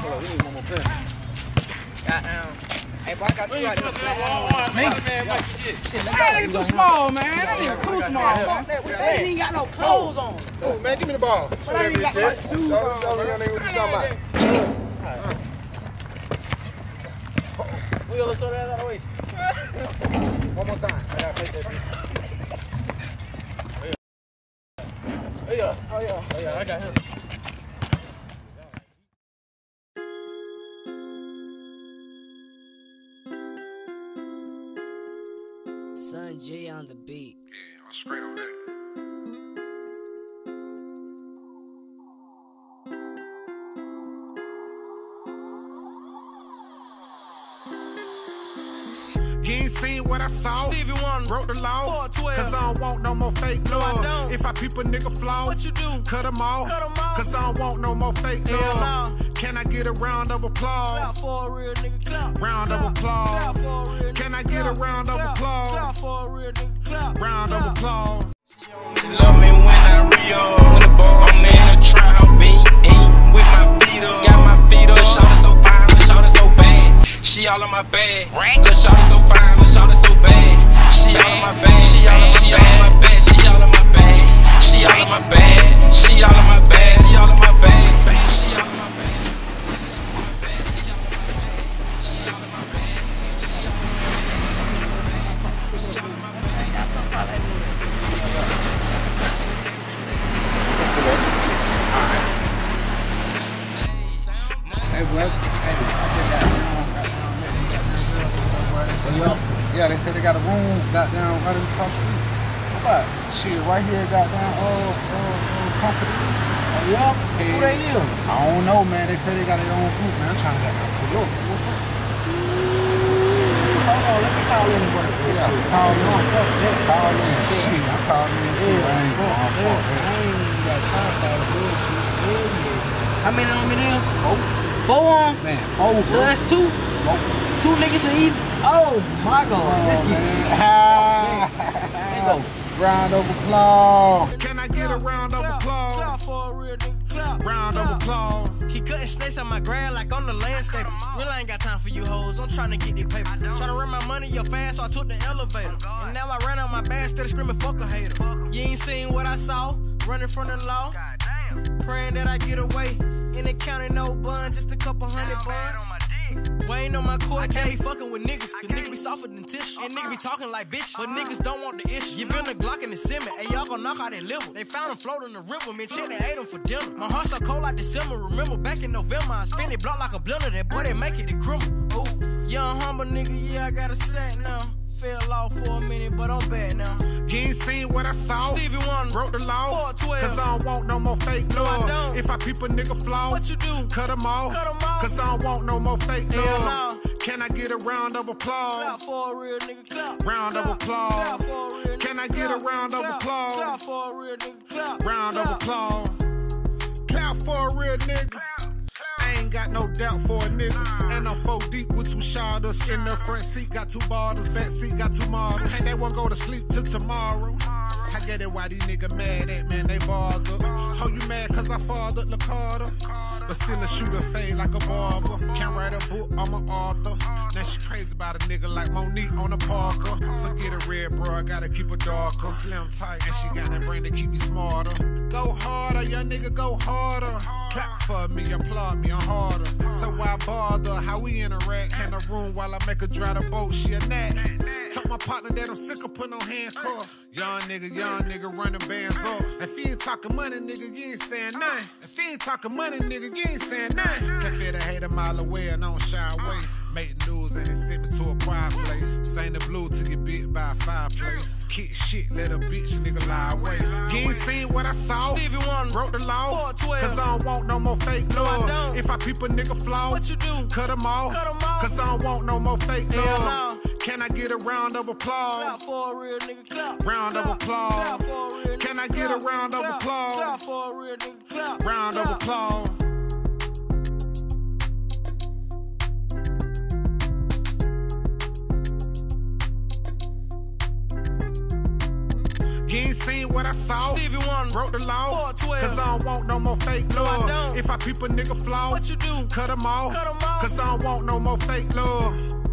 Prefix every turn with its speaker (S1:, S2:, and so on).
S1: Hold on, we need one more pen. Goddamn. Hey, boy, I got you right there.
S2: That ain't too small, man. That ain't too small. They ain't even got no clothes on.
S3: Oh, man, give me the ball.
S2: But I ain't got no shoes on.
S3: Show me what you talking about.
S1: We gonna throw that out of the way.
S3: One more time. I gotta take that bitch.
S1: Oh yeah, I got him.
S4: Son J on the beat.
S3: Yeah, I'm straight on that. You ain't seen what I saw.
S5: Stevie Wonder
S3: Broke the law.
S5: 412.
S3: Cause I don't want no more fake
S5: No, I
S3: love.
S5: don't.
S3: If I peep a nigga flaw,
S5: What you do?
S3: cut them off.
S5: Cut 'em off.
S3: Cause I don't want no more fake
S5: Hell
S3: love.
S5: no.
S3: Can I get a round of applause?
S5: Clap for a real nigga, clap.
S3: Round of
S5: Clap.
S3: applause.
S5: Clap for a real nigga,
S3: Can I get a
S5: clap.
S3: round of
S5: Clap.
S3: applause?
S5: Clap for a real nigga, clap.
S3: Round of
S5: Clap.
S3: applause.
S6: They love me when I re-up. When the ball, I'm in the trap, beating with my feet up. Got my feet up. Lil' shawty so fine, lil' shawty so bad. She all on my bag. Lil' shawty so fine, lil' shawty so bad. She all on my bag. She all on my bag. She all on my bag. She all on my bag. She all on my bag. She all on my bag. She all on my bag.
S3: Hey, well, yeah, they said they got a room goddamn right across the street. What? Shit, right here, goddamn, Comfort.
S2: Oh, yeah? Who they is?
S3: I don't know, man. They said they got their own group, man. I'm trying to pull up. What's up?
S2: Hold on, let me call in for it.
S3: Yeah, call in. Call in. Shit, I'm calling in too. I ain't going
S2: I ain't got time for all the bullshit. How many on me now? Four on?
S3: Man, four,
S2: So that's two? Two niggas to eat? Oh my God. Let's get
S3: it. Round of applause. Can I get a round of
S5: Clap
S3: applause?
S5: for a real nigga, clap.
S3: Round of applause.
S5: He cutting snakes on my ground like I'm the landscaper. Really ain't got time for you hoes. I'm trying to get this paper. Trying to run my money your fast, so I took the elevator. And now I ran out my bag, instead of screaming, fuck a hater. You ain't seen what I saw, running from the law. Praying that I get away. In the county, no bun, just a couple $100 bucks. Waiting on my court, I can't be fucking with niggas. Cause niggas be softer than tissue. And niggas be talking like bitch. But niggas don't want the issue. You feel the Glock in the cement. Hey, y'all gon' knock out their liver. They found them floating the river. Man, shit, they ate them for dinner. My heart so cold like December. Remember back in November, I spin it block like a blender. That boy, they make it the criminal. Ooh, young humble nigga, yeah, I got a sack now. Fell off for a minute, but I'm back now.
S3: You ain't seen what I saw.
S5: Stevie Wonder
S3: Broke the law.
S5: 412.
S3: Cause I don't want no more fake
S5: No, I
S3: love.
S5: don't.
S3: If I peep a nigga flaw,
S5: What you do?
S3: cut them off.
S5: Cut 'em off.
S3: Cause I don't want no more fake
S5: Hell
S3: love.
S5: no.
S3: Can I get a round of applause?
S5: Clap for a real nigga, clap.
S3: Round of
S5: Clap.
S3: applause.
S5: Clap for a real nigga,
S3: Can I get a
S5: clap.
S3: round of
S5: Clap.
S3: applause?
S5: Clap for a real nigga, clap.
S3: Round of
S5: Clap.
S3: applause. Clap for a real nigga. I ain't got no doubt for a nigga. And I'm 4 deep with 2 shotters. In the front seat, got 2 bottles. Back seat, got 2 models. And they won't go to sleep till tomorrow. I get it why these niggas mad at, man, they bother. How you mad cause I fathered La Carter? But still a shooter fade like a barber. Can't write a book, I'm an author. Now she crazy about a nigga like Monique on a Parker. Forget a red, bro, I gotta keep her darker. Slim tight, and she got that brain to keep me smarter. Go harder, young nigga, go harder. Clap for me, applaud me, I'm harder. So why bother how we interact in a room while I make her drive the boat, she a gnat. Told my partner that I'm sick of putting on handcuffs. Young nigga running bands up. If you ain't talking money, nigga, you ain't saying nothing. If you ain't talking money, nigga, you ain't saying nothing. Can feel the hate a mile away and I don't shy away. Make news and it sent me to a quiet place. Sing the blue till you bit by a fireplace. Kick shit, let a bitch nigga lie away. You ain't seen what I saw.
S5: Stevie Wonder
S3: Broke the law.
S5: 412.
S3: Cause I don't want no more fake
S5: No, I
S3: love.
S5: don't.
S3: If I peep a nigga flaw,
S5: What you do?
S3: cut them off.
S5: Cut 'em off.
S3: Cause I don't want no more fake
S5: Hell
S3: love.
S5: no.
S3: Can I get a round of applause?
S5: Clap for a real nigga, clap.
S3: Round of
S5: Clap.
S3: applause.
S5: Clap for a real nigga,
S3: Can I get a
S5: clap.
S3: round of
S5: Clap.
S3: applause?
S5: Clap for a real nigga, clap.
S3: Round of
S5: Clap.
S3: applause. You ain't seen what I saw.
S5: Stevie Wonder,
S3: broke the law,
S5: 412.
S3: cause I don't want no more fake
S5: No, I
S3: love.
S5: don't.
S3: If I peep a nigga flaw,
S5: What you do?
S3: cut them off,
S5: Cut 'em off.
S3: cause I don't want no more fake love.